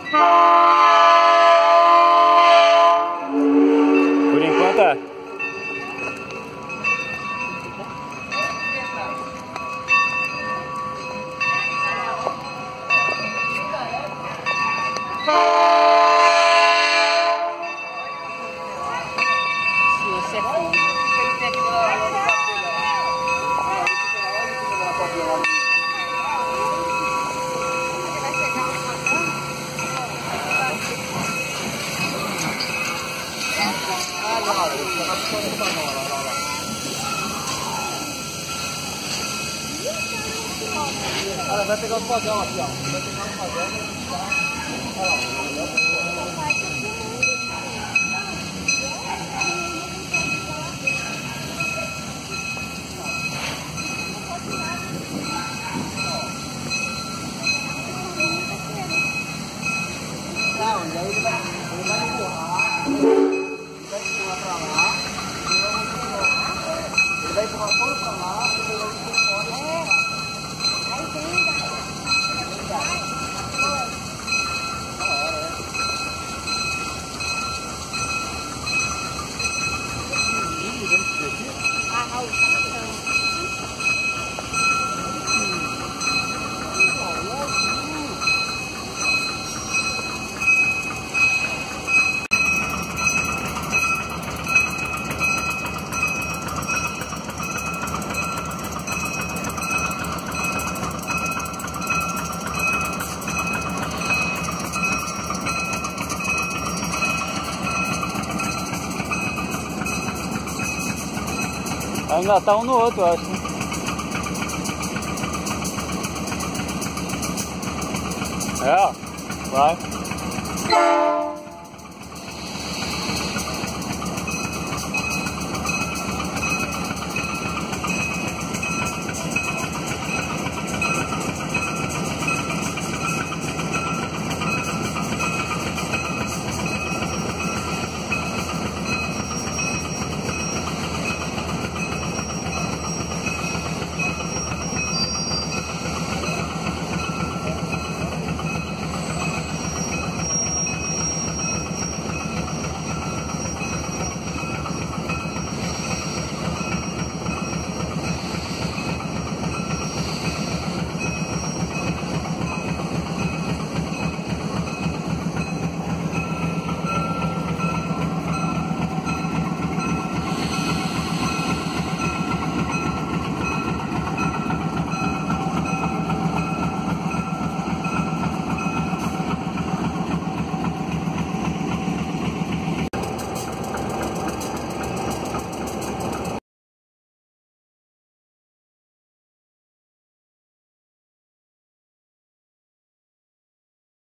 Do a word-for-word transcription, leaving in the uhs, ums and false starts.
Por enquanto é. Ela vai pegar o fogão aqui, ó. Vai pegar o fogão. Olha lá. Não, e aí ele vai, ele vai empurrar. Ele vai empurrar pra lá. Ele vai empurrar todo pra lá e ele vai empurrar fora. Aí tem. Vai engatar um no outro, eu acho. É, ó. Vai.